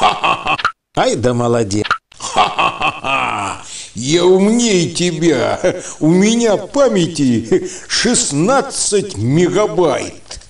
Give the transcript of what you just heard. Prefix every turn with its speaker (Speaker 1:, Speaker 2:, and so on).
Speaker 1: Ай да молодец.
Speaker 2: Ха-ха-ха! Я умнее тебя. У меня памяти 16 мегабайт.